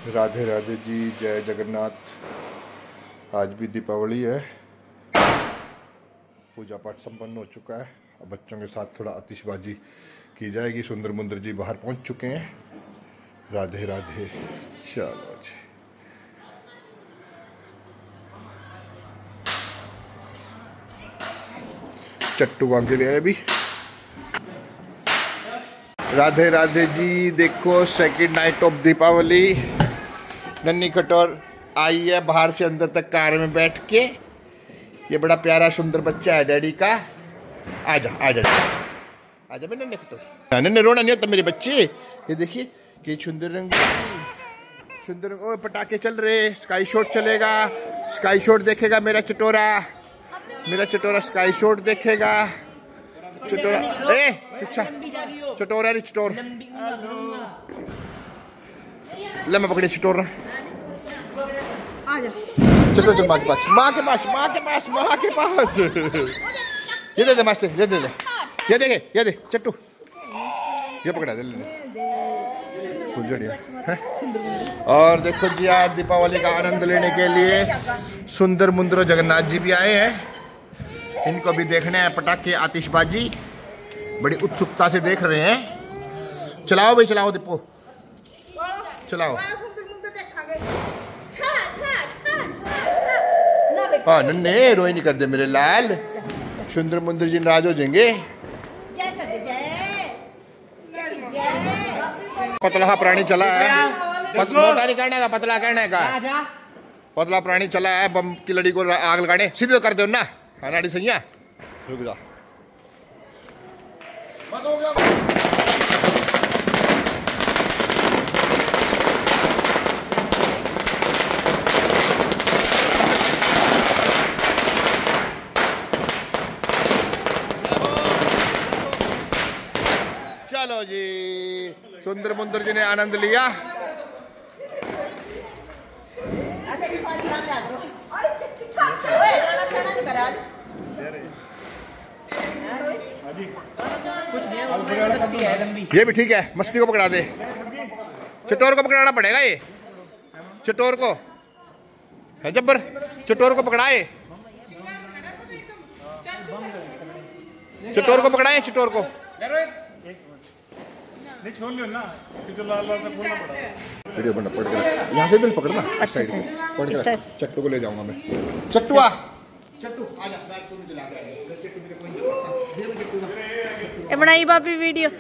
राधे राधे जी, जय जगन्नाथ। आज भी दीपावली है। पूजा पाठ संपन्न हो चुका है। अब बच्चों के साथ थोड़ा आतिशबाजी की जाएगी। सुंदर मुंदर जी बाहर पहुंच चुके हैं। राधे राधे। चलो जी। चट्टू आगे ले आए अभी। राधे राधे जी। देखो सेकंड नाइट ऑफ दीपावली। नन्ही खटोर आई है बाहर से अंदर तक कार में बैठ के। ये बड़ा प्यारा सुंदर बच्चा है डैडी का। आजा आजा आजा मैं नन्हे खटोर। नन्हे रोना नहीं होता मेरे बच्चे। ये देखिए कि सुंदर रंग सुंदर रंग। ओ पटाखे चल रहे। स्काई शॉट चलेगा। स्काई शॉट देखेगा मेरा चटोरा। मेरा चटोरा स्काई शॉट देखेगा। चटोरा ए अच्छा चटोरा नहीं चटोर। ले मैं पकड़े चटोर। चलो चल माँ के पास माँ के पास माँ के पास माँ के पास। ये दे मस्त ये दे ये देखे ये दे चट्टू। ये पकड़ा दे है। और देखो जी आज दीपावली का आनंद लेने के लिए सुंदर मुंदर जगन्नाथ जी भी आए हैं। इनको भी देखने हैं पटाखे आतिशबाजी। बड़ी उत्सुकता से देख रहे हैं। चलाओ भाई चलाओ दीपो चलाओ। हाँ नन्हे रोई नहीं कर दे मेरे लाल। सुंदर मुंदर जी नाराज हो जाएंगे। पतला प्राणी चला है। मोटा नहीं करने का पतला करने का। पतला प्राणी चला है बम की लड़ी को आग लगाने। सीधे कर दो ना नाड़ी सही है। रुक जा। चलो जी सुंदर मुंदर जी ने आनंद लिया। ये भी ठीक है। मस्ती को पकड़ा दे। चटोर को पकड़ाना पड़ेगा। ये चटोर को है जब्बर। चटोर को पकड़ाए। चटोर को पकड़ाए। चटोर को नहीं छोड़ लो ना। इसको लाल लाल से खोलना पड़ा। वीडियो बना पड़ गया। यहाँ से बिल पकड़ना साइड से पड़ गया। चट्टू को ले जाऊंगा मैं। चट्टू आ चट्टू आजा बैग को मुझे ला के चट्टू मेरे कोई नहीं। ये बनाई बापी वीडियो।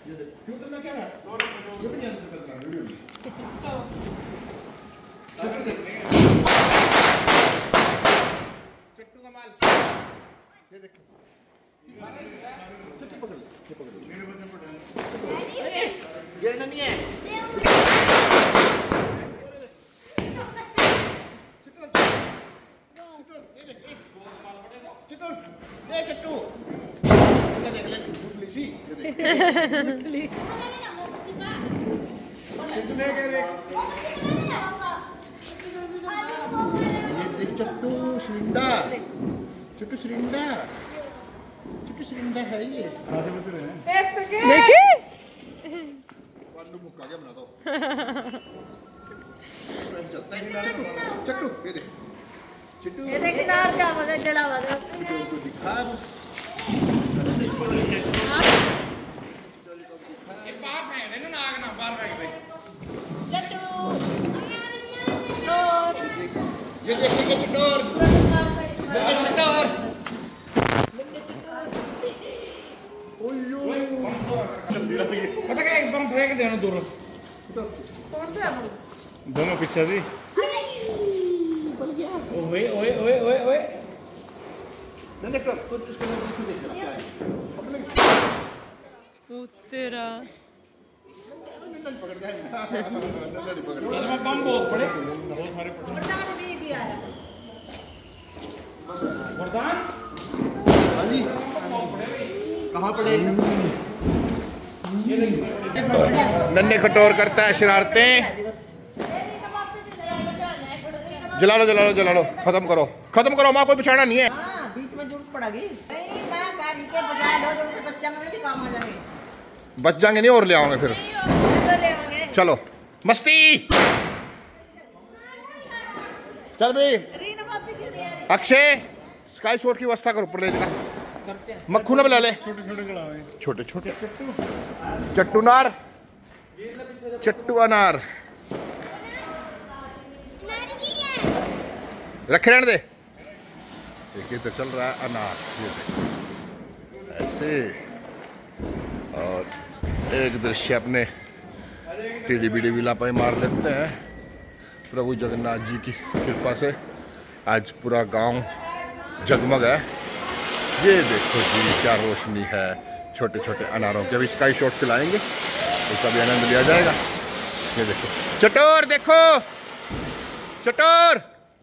चट्टू का माल ये देखो। चट्टू पकड़ ले। ये पकड़ ले। मेरे बच्चे पकड़। गिरना नहीं है। चट्टू देख ले गुठली सी। ये देख चट्टू श्रिंडा। चट्टू श्रिंडा। चट्टू श्रिंडा है ये। देखिए मुक्का क्या बना दो। चट्टू ये देख। चट्टू ये देख नार जा वगैरह चला वगैरह। चट्टू को दिखा। ये बाहर फेंक दे ना आग ना बाहर फेंक दे। चट्टू ये देख के चटोर। ये चटोर। ओयो पता क्या एक बम फेंक देना दूर। कौन सा दोनों पीछे थी। ओए ओए ओए ओए ओए नहीं तो इसको नीचे देख रहा है। तेरा पकड़ गया। इसमें बम बहुत पड़े। बहुत सारे पड़े। भी आया वरदान। हाँ जी कहाँ पड़े। नन्हे खटोर करता है शरारतें। जला लो जला लो जला लो। खत्म करो माँ कोई बचाना नहीं है। बीच में जरूरत पड़ेगी। गाड़ी के बजाय लो जो से बच्चा में भी काम आ जाएंगे। बच जाएंगे नहीं और ले आओगे फिर। चलो मस्ती चल भाई रीना भाभी क्यों नहीं आ रही? अक्षय स्काई शॉट की व्यवस्था कर ऊपर ले जा। मक्खू ना बुला ले। छोटे छोटे चढ़ावे। छोटे छोटे चट्टू नार चट्टू अनार रखे रहने दे। देखिए तो चल रहा है अनार ये देखो ऐसे। और एक दृश्य अपने टीडी बीडी विला पे मार लेते हैं। प्रभु जगन्नाथ जी की कृपा से आज पूरा गांव जगमग है। ये देखो जी क्या रोशनी है। छोटे छोटे अनारों के अभी स्काई शॉट चलाएंगे उसका भी आनंद लिया जाएगा। ये देखो चटोर देखो चटोर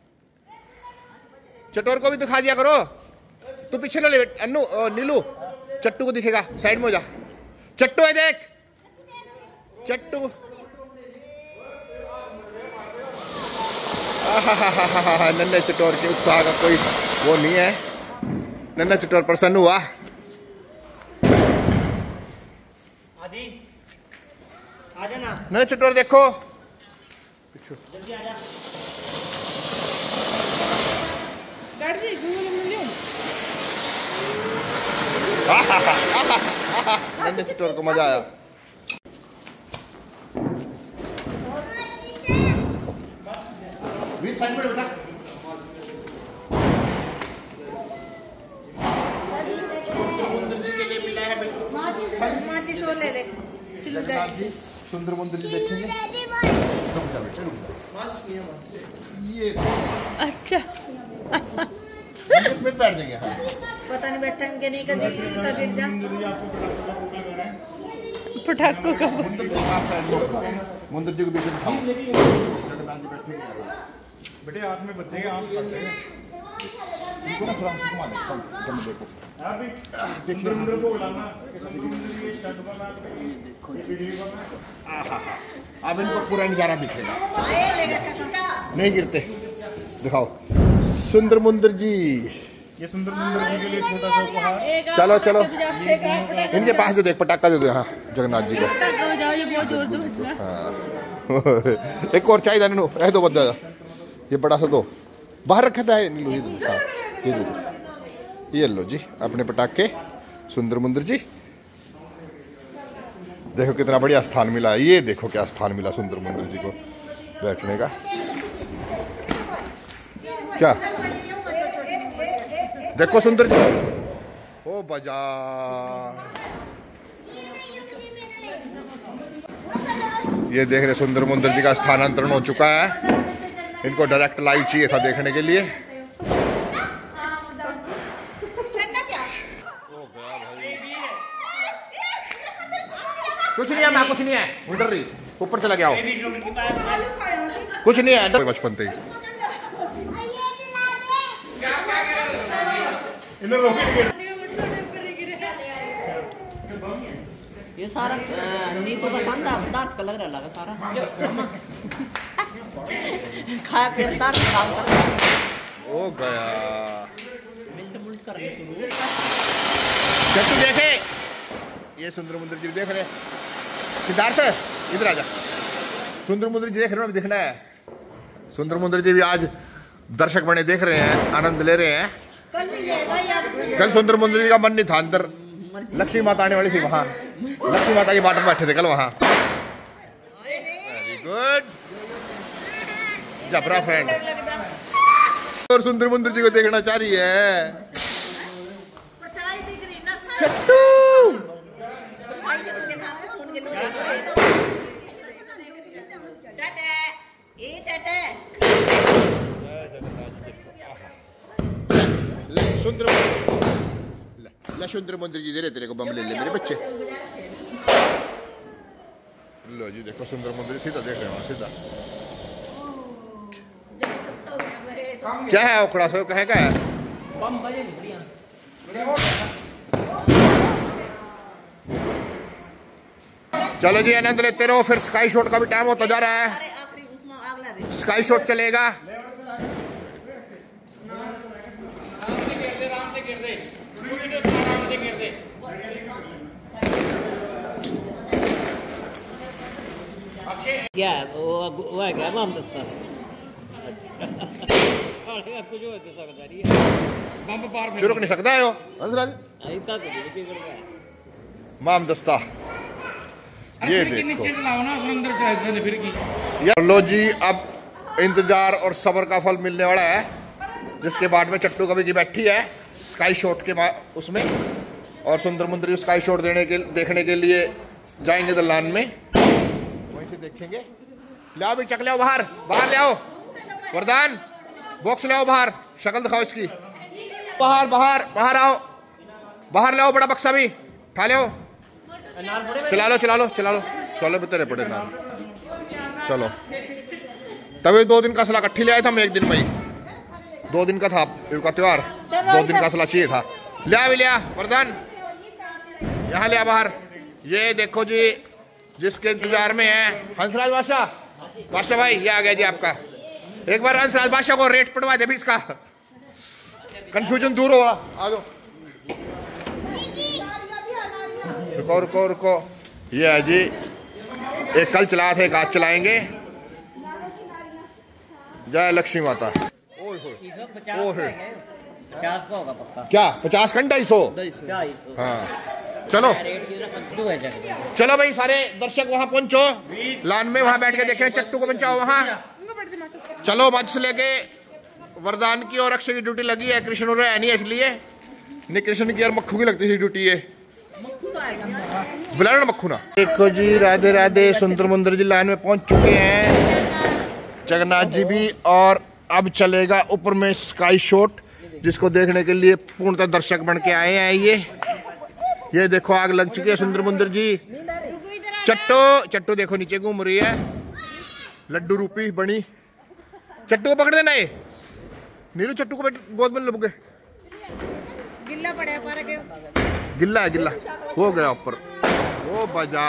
चटोर को भी दिखा दिया करो। तू पीछे ना ले अन्नू नीलू चट्टू को दिखेगा साइड में हो जा। चट्टू है देख चट्टू। नन्हे चटोर के उत्साह का कोई वो नहीं है। नन्हा चटोर प्रसन्न हुआ। आदि आजा ना। नन्हे चटोर देखो पीछे जल्दी आजा। नन्हे चटोर को मजा आया। बीच साइड में बेटा माची सो ले ले। जगन्नाथ जी सुंदर मंदिर जी देखेंगे। रुक जा बेटे रुक जा। ये अच्छा इसमें बैठ जाएंगे। हाँ पता नहीं बैठेंगे नहीं कभी का गिर जा। पटाखों का मंदिर जी आप साइड में रखो। मंदिर जी के बीच में खाओ। जगन्नाथ जी बैठेंगे। बेटे हाथ में बच्चे आप करते हैं। इनको ना थोड़ा घुमा दो। तुम देखो आप भी सुंदर मंदिर को बुलाना कि सुंदर मंदिर की छत बना देखो वीडियो बना। अब इनको पूरा नजारा दिखेगा। आए लेगा कसा। नहीं गिरते दिखाओ सुंदर मंदिर जी। ये सुंदर मंदिर जी के लिए छोटा सा उपहार। चलो चलो इनके पास दे दो एक पटाखा दे दो। यहाँ जगन्नाथ जी को ये बहुत जोर जोर हाँ। एक और चाहिए नीलू ऐसे दो बंदा ये बड़ा सा दो बाहर रखा था नीलू। ये दो हाँ ये दे दो। ये लो जी अपने पटाखे सुंदर मंदिर जी। देखो कितना बढ़िया स्थान मिला। ये देखो क्या स्थान मिला सुंदर मंदिर जी को बैठने का। क्या देखो सुंदर जी ओ बाजार। ये देख रहे सुंदर मंदिर जी का स्थानांतरण हो चुका है। इनको डायरेक्ट लाइव चाहिए था देखने के लिए। कुछ नहीं है माँ कुछ नहीं है उधर रही ऊपर चला गया हो। कुछ नहीं है बचपन से ही। ये सारा नीतू का शानदार सिद्धार्थ का लग रहा है सारा। खाया पिया काम कर ओ गया मिलट मुलट करने शुरू। चट्टू देखे ये सुंदर मंदिर जी देख रहे सिद्धार्थ इधर आजा। सुंदर मंदिर जी देख रहे हो दिखना है। सुंदर मंदिर जी भी आज दर्शक बने देख रहे हैं आनंद ले रहे हैं। कल सुंदर मंदिर जी का मन नहीं था अंदर लक्ष्मी माता आने वाली थी वहां। लक्ष्मी माता की बाट में बैठे थे कल वहां। वेरी गुड जबरा फ्रेंड। और सुंदर मंदिर जी को देखना चाह रही है चट्टू। सुंदर मंदिर जी दे रहे तेरे को बम ले ले मेरे बच्चे। लो जी देखो सुंदर मंदिर सीधा देख रहे हैं सीधा। क्या है उखड़ा सो कहे का है। बम बजे बढ़िया। चलो जी आनंद लेते रहो फिर स्काई शॉट का भी टाइम होता जा रहा है। स्काई शॉट चलेगा। क्या है वो है क्या बम दस्ता। चुरक नहीं सकता है वो हंसराज माम दस्ता। ये देखो यार लो जी, अब इंतजार और सब्र का फल मिलने वाला है, जिसके बाद में चट्टू कभी की बैठी है स्काई शॉट के उसमें, और सुंदर मुंदरी स्काई शॉट देखने के लिए जाएंगे दलान में, वहीं से देखेंगे। ले आओ भी, चक ले आओ, बाहर बाहर ले आओ, वरदान बॉक्स ले आओ बाहर, शक्ल दिखाओ इसकी, बाहर बाहर बाहर आओ, बाहर ले आओ, बड़ा बक्सा भी उठा ले आओ, चला लो चला लो चला लो, चलो भी तेरे पड़े नाल, चलो। तभी 2 दिन का असला इकट्ठी ले आए था, मैं 1 दिन में ही, 2 दिन का था इनका त्योहार, 2 दिन का असला चाहिए था। लिया भी लिया वरदान, यहाँ लिया बाहर। ये देखो जी, जिसके इंतजार में है हंसराज बादशाह, बादशाह भाई ये आ गया जी आपका। एक बार हंसराज बादशाह को रेट पड़वा दे भी, इसका कंफ्यूजन दूर होगा। आ जाओ, रुको रुको रुको। ये है जी, एक कल चलाया था, एक आज चलाएंगे। जय लक्ष्मी माता। ओए ओए, 50 का होगा पक्का। क्या 50 का 250? हाँ चलो चलो भाई, सारे दर्शक वहां पहुंचो, लान में वहां बैठ के देखें, चट्टू को पहुंचाओ वहां। चलो मत से लेके वरदान की और अक्षय की ड्यूटी लगी है, कृष्ण और है नहीं, इसलिए नहीं कृष्ण की और मक्खू की लगती थी ड्यूटी, ये बुलाना मक्खू ना। देखो जी, राधे राधे, सुंदर मुंदर जी लाइन में पहुंच चुके हैं, जगन्नाथ जी भी, और अब चलेगा ऊपर में स्काई शॉट, जिसको देखने के लिए पूर्णतः दर्शक बन के आए हैं। ये देखो आग लग चुकी है सुंदर मुंदर जी। चट्टू चट्टू देखो नीचे घूम रही है, लड्डू रूपी बनी। चट्टू को पकड़ देना, ये नीरू चट्टू को गोद में लुक गए, गिल्ला पड़ा पर के, गिल्ला है गिल्ला, हो गया ऊपर, वो बजा।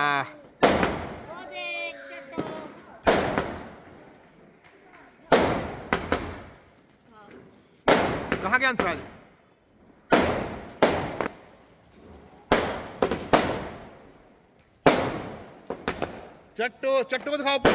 कहाँ गया हंसराज? चट्टू चट्टू को दिखाओ,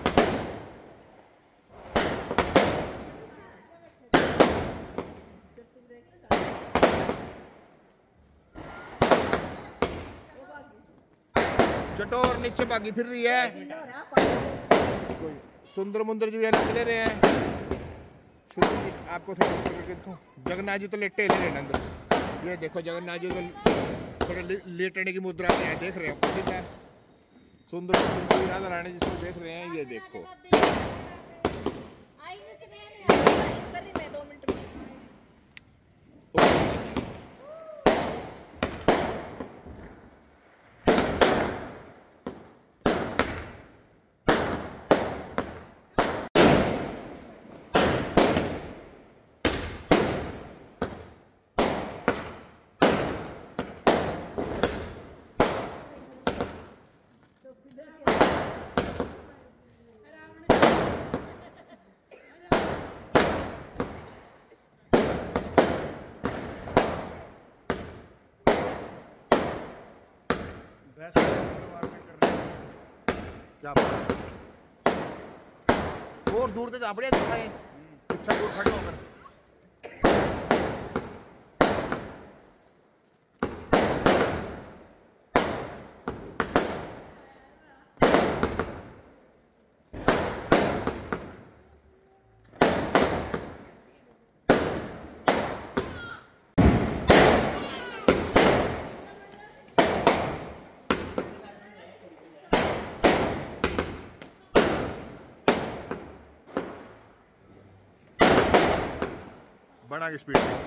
चट्टू और नीचे भागी फिर रही है। सुंदर मुंदर जी आनंद ले रहे हैं। आपको थोड़ा जगन्नाथ जी तो लेटे ले रहे हैं अंदर। ये देखो जगन्नाथ जी तो थोड़ा लेटने की मुद्रा में है, देख रहे हो। सुंदर सुंदर राधा रानी जिसको देख रहे हैं, ये देखो। क्या और दूर से जा बढ़िया दिखाएं, अच्छा दूर खड़े होकर। बना की स्पीड में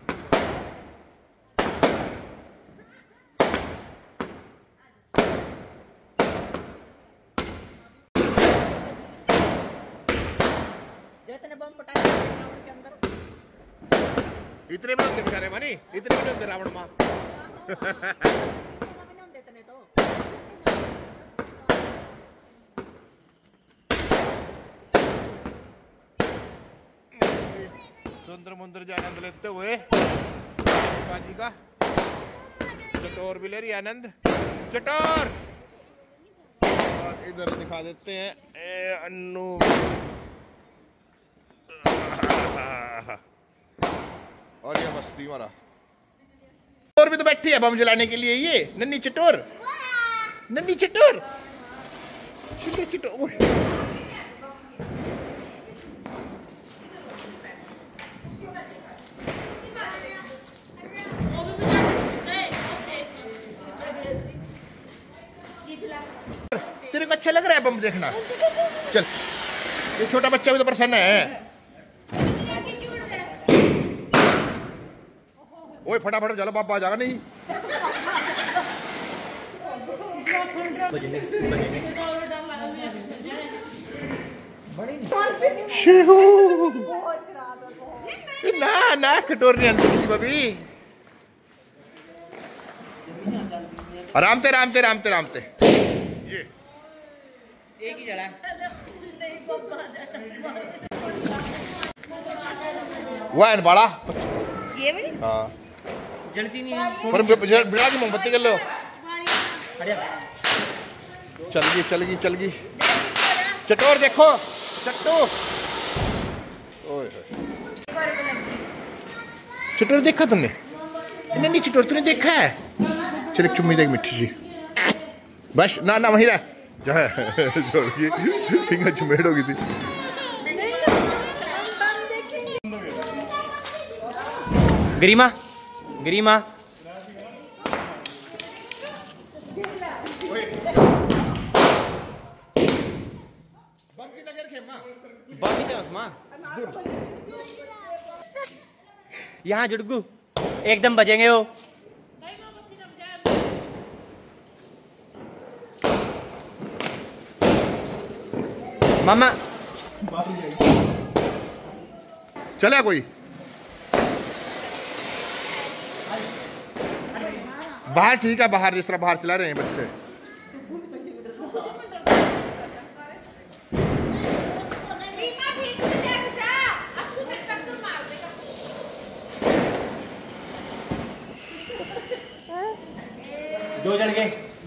इतने भी नहीं बेचारे मानी, इतने भी नहीं रावण माँ। सुंदर मुंदर जी आनंद लेते हुए बाजी का। चटोर भी ले रही आनंद, चटोर। और इधर दिखा देते हैं अन्नू, और ये मस्ती मारा। और भी तो बैठी है बम जलाने के लिए ये नन्ही चटोर, नन्ही चटोर, सुंदर चटोर। तेरे को अच्छा लग रहा है बम देखना? चल, ये छोटा बच्चा भी तो प्रसन्न है। ओए फटाफट चलो, बाप आ जाएगा नहीं। ना ना कटोर नहीं आती किसी बबी। रामते रामते रामते रामते ये एक ही जड़ा वाह बड़ा ये बड़ी हाँ जलती नहीं है। पर बिड़ा की मोमबत्ती कर लो। चल गई चटोर देखो चट्टू। ओए चटोर देखा तुमने? नहीं चटोर तूने देखा है? चल एक चुम्मी देख मिठी जी बस। ना ना वहीं रह जो है छोड़ के फिंगर चुमेड़ हो गई थी। गरिमा गरिमा यहाँ जुड़गू एकदम बजेंगे वो। मामा चला कोई बाहर? ठीक है बाहर, जिस तरह बाहर चला रहे हैं बच्चे। दो जन के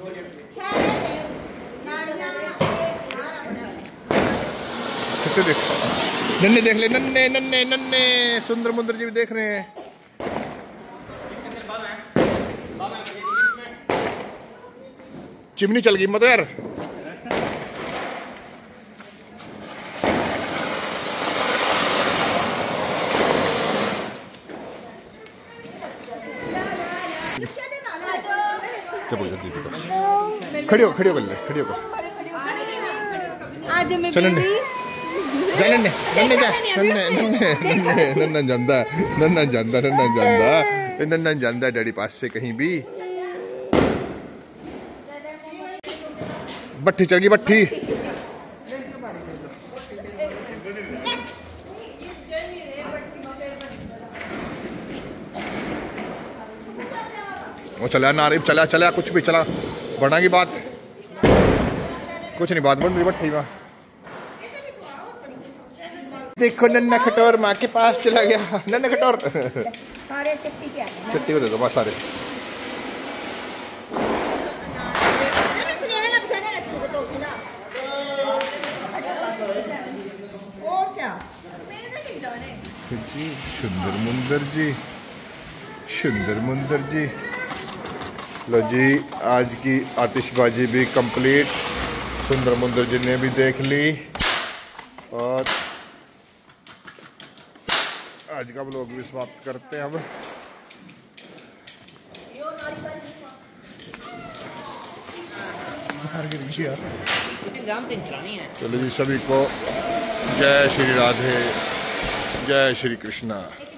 देखो नन्हे देख ले, नन्हे नन्हे नन्हे सुंदर मुंदर जी भी देख रहे हैं। चिमनी चल गई मत यार। खड़ी हो कर ले, खड़ी हो आज मैं चल नन्हे नन्ना ਜਾਂਦਾ डैडी पास से कहीं भी। भट्ठी चल गई भट्ठी। वो चला नारिब चला कुछ भी चला बढ़ना की बात कुछ नहीं, बात बढ़ रही भट्ठी में। देखो नन्ना खटोर माँ के पास चला गया। नन्ना खटोर सारे चट्टी को दे दो बस सारे। जी सुंदर मुंदर जी लो जी, आज की आतिशबाजी भी कंप्लीट। सुंदर मुंदर जी ने भी देख ली और आज का व्लॉग भी समाप्त करते हैं अब। चलो जी, सभी को जय श्री राधे, जय श्री कृष्णा।